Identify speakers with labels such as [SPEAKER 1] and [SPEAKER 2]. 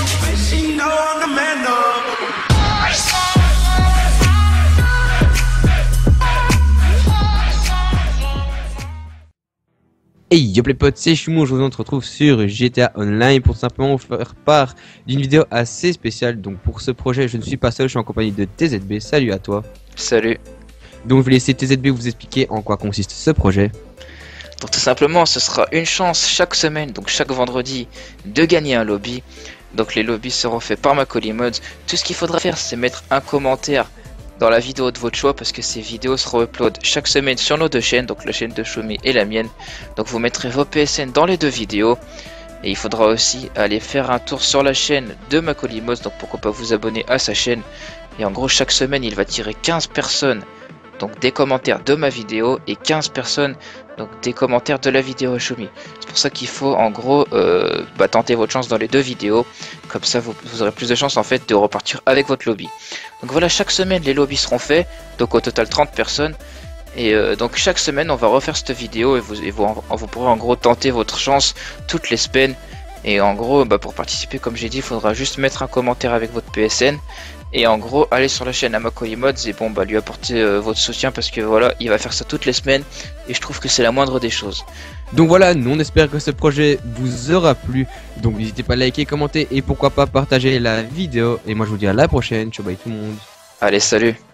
[SPEAKER 1] Hey yo les potes, c'est Chumou, aujourd'hui on se retrouve sur GTA Online pour simplement vous faire part d'une vidéo assez spéciale. Donc pour ce projet je ne suis pas seul, je suis en compagnie de TZB, salut à toi.
[SPEAKER 2] Salut.
[SPEAKER 1] Donc je vais laisser TZB vous expliquer en quoi consiste ce projet.
[SPEAKER 2] Donc tout simplement ce sera une chance chaque semaine, donc chaque vendredi, de gagner un lobby. Donc les lobbies seront faits par Macaulay Mods. Tout ce qu'il faudra faire c'est mettre un commentaire dans la vidéo de votre choix, parce que ces vidéos seront upload chaque semaine sur nos deux chaînes, donc la chaîne de Choumi et la mienne. Donc vous mettrez vos PSN dans les deux vidéos, et il faudra aussi aller faire un tour sur la chaîne de Macaulay Mods, donc pourquoi pas vous abonner à sa chaîne. Et en gros chaque semaine il va tirer 15 personnes donc des commentaires de ma vidéo et 15 personnes donc des commentaires de la vidéo à Choumi. C'est pour ça qu'il faut en gros tenter votre chance dans les deux vidéos, comme ça vous aurez plus de chances en fait de repartir avec votre lobby. Donc voilà, chaque semaine les lobbies seront faits, donc au total 30 personnes. Et donc chaque semaine on va refaire cette vidéo et vous pourrez en gros tenter votre chance toutes les semaines. Et en gros pour participer, comme j'ai dit, il faudra juste mettre un commentaire avec votre PSN. Et en gros aller sur la chaîne à Macaulay Mods et lui apporter votre soutien, parce que voilà, il va faire ça toutes les semaines et je trouve que c'est la moindre des choses.
[SPEAKER 1] Donc voilà, nous on espère que ce projet vous aura plu. Donc n'hésitez pas à liker, commenter et pourquoi pas partager la vidéo. Et moi je vous dis à la prochaine, ciao bye tout le monde.
[SPEAKER 2] Allez, salut.